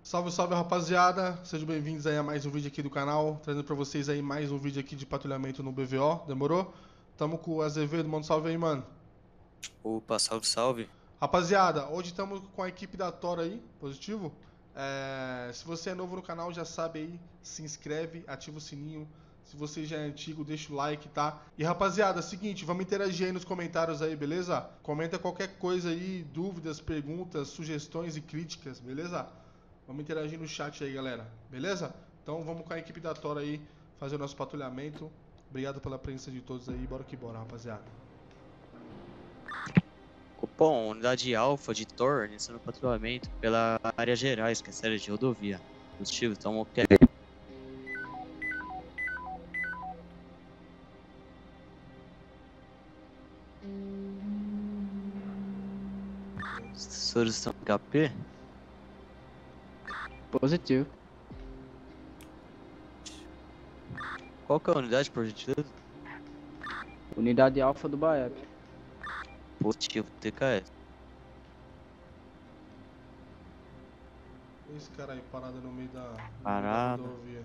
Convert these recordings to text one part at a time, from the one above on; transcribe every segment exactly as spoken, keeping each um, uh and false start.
Salve, salve, rapaziada, sejam bem-vindos aí a mais um vídeo aqui do canal, trazendo pra vocês aí mais um vídeo aqui de patrulhamento no B V O, demorou? Tamo com o Azevedo, manda um salve aí, mano. Opa, salve, salve. Rapaziada, hoje estamos com a equipe da Tora aí, positivo? É, se você é novo no canal, já sabe aí, se inscreve, ativa o sininho. Se você já é antigo, deixa o like, tá? E rapaziada, seguinte, vamos interagir aí nos comentários aí, beleza? Comenta qualquer coisa aí, dúvidas, perguntas, sugestões e críticas, beleza? Vamos interagir no chat aí, galera, beleza? Então vamos com a equipe da Tora aí, fazer o nosso patrulhamento. Obrigado pela presença de todos aí, bora que bora, rapaziada. Cupom, unidade alfa de Thor, iniciando o patrulhamento pela área gerais, que é série de rodovia. Positivo, então ok. Os sensores estão em H P. Positivo. Qual que é a unidade, por gentileza? Unidade alfa do Baep. Positivo, T K S. Esse cara aí parado no meio da, Parada. da rodovia.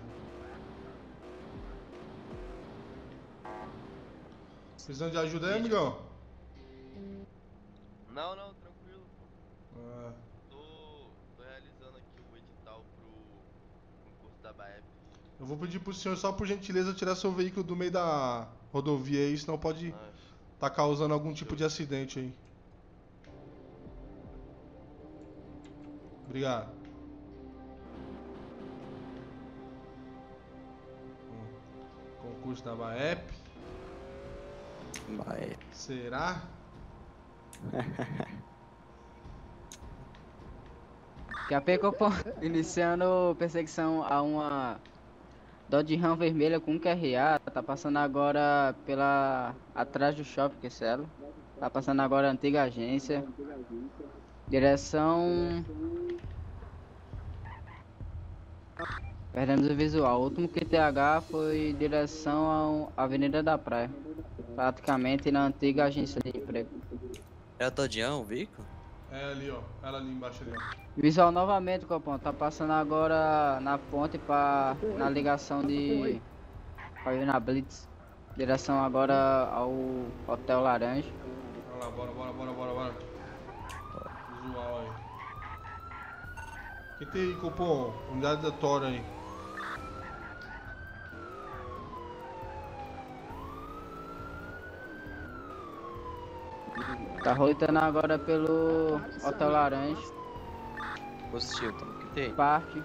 Precisando de ajuda aí, amigão? Não, não, tranquilo. Ah, Tô, tô realizando aqui o edital pro concurso da Baep. eu vou pedir pro senhor só por gentileza tirar seu veículo do meio da rodovia aí, senão pode Ah, tá causando algum tipo de acidente aí. Obrigado. Concurso da Baep. Vai. Será? Daqui a pouco, pô, iniciando perseguição a uma Dodge Ram vermelha com Q R A. Tá passando agora pela atrás do shopping, que é Tá passando agora a antiga agência. Direção. Perdemos o visual. O último Q T H foi direção à Avenida da Praia. Praticamente na antiga agência de emprego. É a Todião, o veículo? É ali, ó. Ela ali embaixo ali, ó. Visual novamente, Copão. Tá passando agora na ponte para na ligação de pra ir na Blitz. Direção agora ao Hotel Laranja. Bora lá, bora, bora, bora, bora, bora. Visual aí. O que tem aí, Copom? Unidade da Tora aí. Tá roletando agora pelo Hotel Laranja. Positivo, tamo que tem. Parque.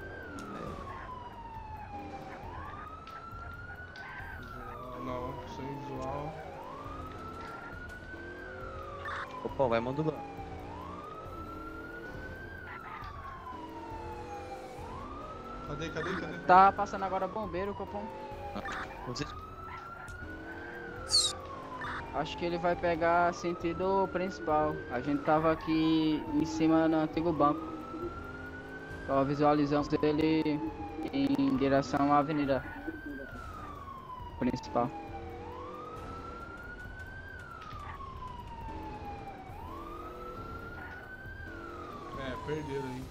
Visual, não, sem visual. Cupom, vai modular. Cadê, cadê, cadê? Tá passando agora bombeiro, Copom. Positivo. Acho que ele vai pegar sentido principal. A gente tava aqui em cima no antigo banco. Tava visualizando ele em direção à avenida principal. É, perderam aí.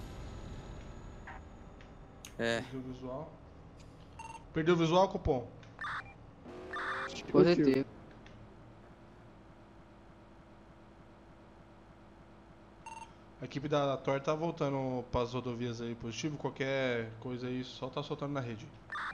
É, Perdeu o visual. Perdeu o visual, Copom? Positivo. A equipe da Tor tá voltando pras rodovias aí, positivo. Qualquer coisa aí, só tá soltando na rede.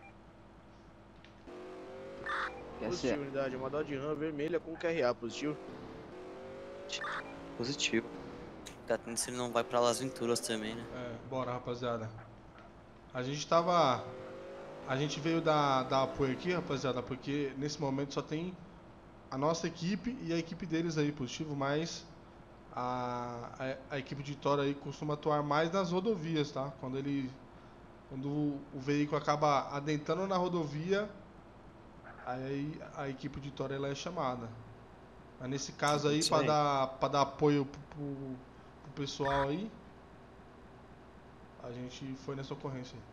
Positivo, unidade. Uma Dodge Ram vermelha com Q R A, positivo. positivo. Tá tendo se ele não vai pra Las Venturas também, né? É, bora, rapaziada. A gente tava... A gente veio dar, dar apoio aqui, rapaziada, porque nesse momento só tem a nossa equipe e a equipe deles aí, positivo, mas a, a, a equipe de Tora aí costuma atuar mais nas rodovias, tá? Quando ele... Quando o, o veículo acaba adentrando na rodovia, aí a equipe de Tora ela é chamada. Mas nesse caso aí, Isso para aí. dar, pra dar apoio pro, pro, pro pessoal aí, a gente foi nessa ocorrência aí.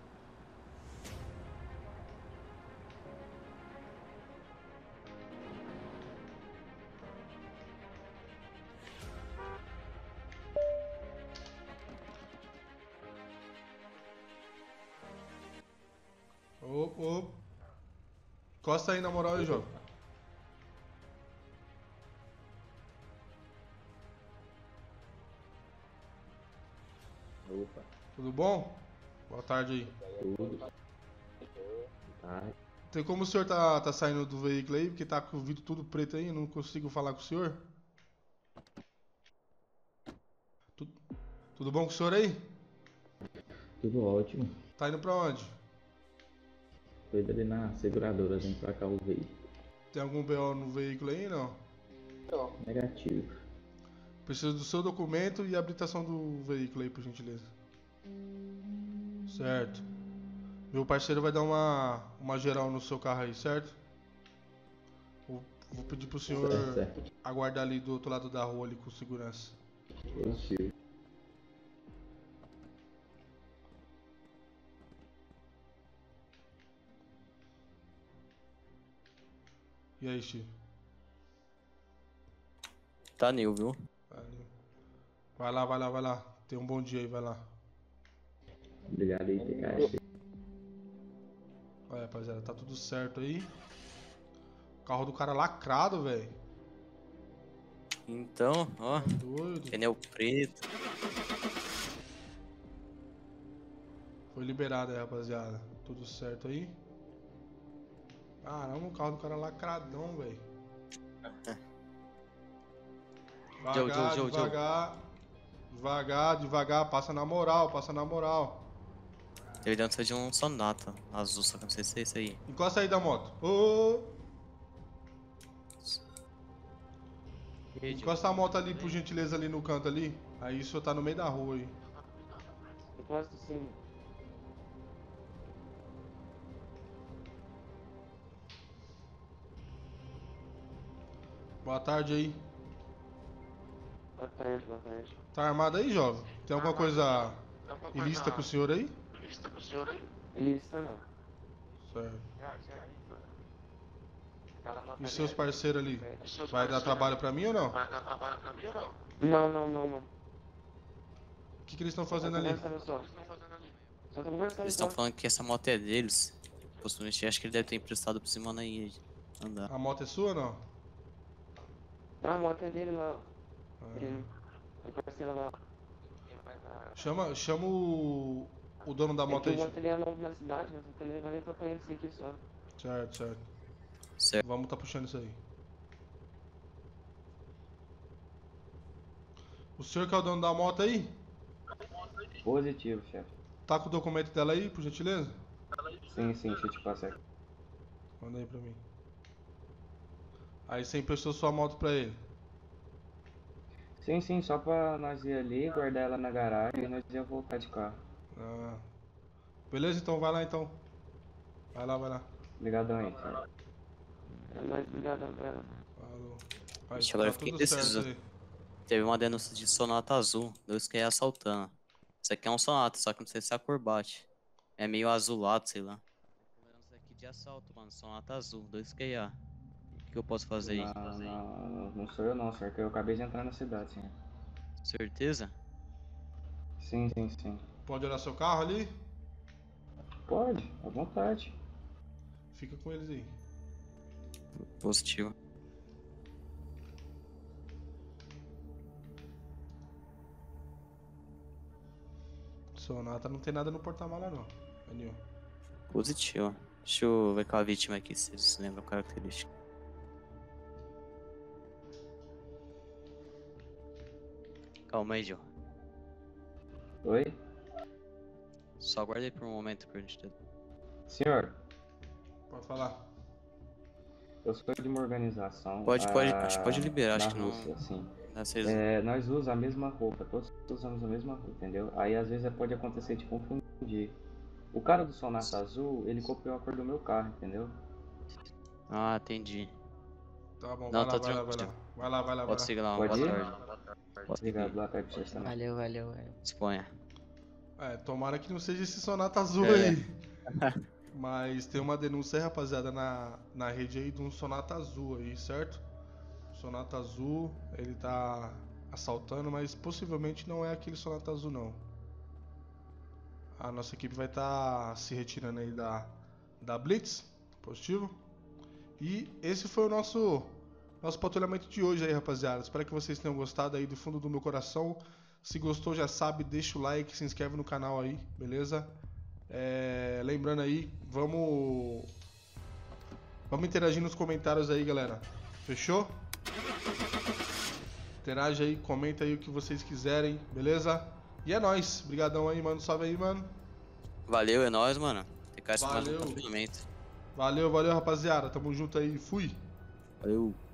Ô, ô. Encosta aí na moral aí, João. Opa, Tudo bom? Boa tarde aí. tudo. Tá. Tem como o senhor tá, tá saindo do veículo aí? Porque tá com o vidro tudo preto aí, eu não consigo falar com o senhor. Tu- Tudo bom com o senhor aí? Tudo ótimo. Tá indo pra onde? Tô indo ali na seguradora, vem pra cá o veículo. Tem algum B O no veículo aí, não? Negativo. Preciso do seu documento e a habilitação do veículo aí, por gentileza. Certo. Meu parceiro vai dar uma, uma geral no seu carro aí, certo? Vou, vou pedir pro senhor Certo, certo. aguardar ali do outro lado da rua ali com segurança. Positivo. E aí, Steve? Tá new, viu? Valeu. Vai lá, vai lá, vai lá. Tenha um bom dia aí, vai lá. Obrigado aí, T K S. Olha, rapaziada, tá tudo certo aí. Carro do cara lacrado, velho. Então, ó, Doido. pneu preto. Foi liberado aí, rapaziada. Tudo certo aí. Caramba, o carro do cara lacradão, velho. Joe, Devagar, Joe, Joe, Joe. devagar. Devagar, devagar. Passa na moral, passa na moral. Ele dentro de um Sonata azul, só que não sei se é esse aí. Encosta aí da moto. Ô! Encosta a moto ali, por gentileza, ali no canto ali. Aí o senhor tá no meio da rua aí. Encosta sim. Boa tarde aí. Boa tarde, boa tarde. Tá armado aí, jovem? Tem alguma coisa ilícita com o senhor aí? Isso não. Certo. E os seus parceiros ali? Vai dar trabalho pra mim ou não? Não, não, não, não. O que, que eles estão fazendo ali? Eles estão falando que essa moto é deles. Possivelmente acho que ele deve ter emprestado pro Simona aí andar. A moto é sua ou não? A moto é dele lá. Ah. Ele... Eu parceiro lá. Chama, chama o, o dono da É moto que aí. o moto ele é novo na cidade, mas eu tô levando ele pra conhecer aqui só. Certo, certo. Certo. Vamos tá puxando isso aí. O senhor que é o dono da moto aí? Positivo, chefe. Tá com o documento dela aí, por gentileza? Sim, sim, deixa eu te passar. Manda aí pra mim. Aí você emprestou sua moto pra ele. Sim, sim, só pra nós ir ali, guardar ela na garagem e nós ia voltar de carro. Ah. Beleza, então vai lá então. Vai lá, vai lá. Obrigadão aí, chefe. É nóis, obrigado, velho. Falou. Vai, Ixi, agora eu tá fiquei tudo certo indeciso. aí. Teve uma denúncia de Sonata azul, dois que é assaltando. Isso aqui é um Sonata, só que não sei se a cor bate. É meio azulado, sei lá. Isso aqui de assalto, mano. Sonata azul, dois que é. O que eu posso fazer aí? Não, não, não sou eu não, senhor, que eu acabei de entrar na cidade, sim. Certeza? Sim, sim, sim. Pode olhar seu carro ali? Pode, à vontade. Fica com eles aí. Positivo. Sonata não tem nada no porta-mala não. Anil. Positivo. Deixa eu ver com a vítima aqui, se eles lembram a característica. Calma aí, Joe. Oi? Só aguarda aí por um momento, por gentileza. Senhor, Pode falar. eu sou de uma organização. Pode, pode, ah, acho que pode liberar, na acho que não. Rússia, sim. Não sei. É, nós usamos a mesma roupa, todos usamos a mesma roupa, entendeu? Aí às vezes pode acontecer de confundir. O cara do Sonata Azul, ele copiou a cor do meu carro, entendeu? Ah, entendi. Tá bom, Não, vai lá, tá vai lá, vai lá. tranquilo. Vai lá, vai lá, vai Pode lá. seguir lá, Pode boa ir? tarde. Pode seguir. Obrigado, boa tarde pra vocês também. Valeu, valeu, valeu. Disponha. É, tomara que não seja esse Sonata azul É. aí. Mas tem uma denúncia aí, rapaziada, na, na rede aí de um Sonata azul aí, certo? Sonata azul, ele tá assaltando, mas possivelmente não é aquele Sonata azul não. A nossa equipe vai estar se retirando aí da, da Blitz. Positivo. E esse foi o nosso nosso patrulhamento de hoje aí, rapaziada. Espero que vocês tenham gostado aí do fundo do meu coração. Se gostou, já sabe, deixa o like, se inscreve no canal aí, beleza? É, lembrando aí, vamos vamos interagir nos comentários aí, galera. Fechou? Interage aí, comenta aí o que vocês quiserem, beleza? E é nóis. Obrigadão aí, mano. Salve aí, mano. Valeu, é nóis, mano. Ficar esse mais um Valeu. patrulhamento. Valeu, valeu, rapaziada. Tamo junto aí. Fui. Valeu.